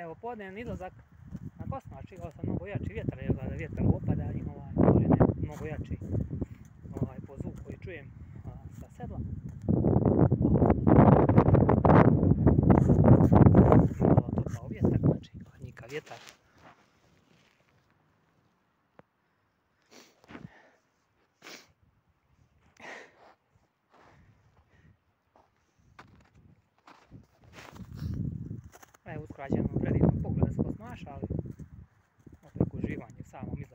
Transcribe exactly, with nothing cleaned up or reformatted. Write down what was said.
Evo podnevan izlazak na Kosmači, ovo sam mnogo jači vjetar, jer da vjetar opada i ovaj, gore ne, mnogo jači ovaj, po zvuku koji čujem a, sa sedla. Malo topao vjetar, znači hladnjika vjetar. Evo uskoro ćemo predivno pogleda s Kosmaša, ali opet uživanje u samom izlasku.